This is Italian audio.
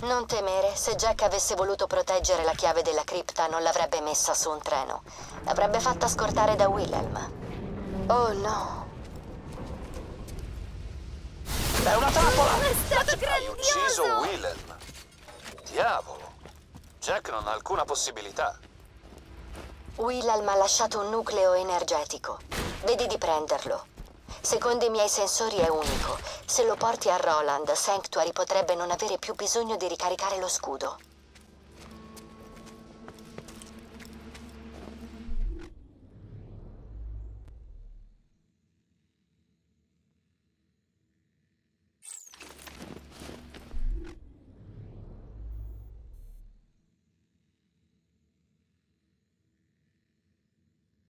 Non temere, se Jack avesse voluto proteggere la chiave della cripta non l'avrebbe messa su un treno. L'avrebbe fatta scortare da Wilhelm. Oh no. È una trappola! È stato Hai ucciso grandioso! Wilhelm. Diavolo. Jack non ha alcuna possibilità. Wilhelm ha lasciato un nucleo energetico. Vedi di prenderlo. Secondo i miei sensori è unico. Se lo porti a Roland, Sanctuary potrebbe non avere più bisogno di ricaricare lo scudo.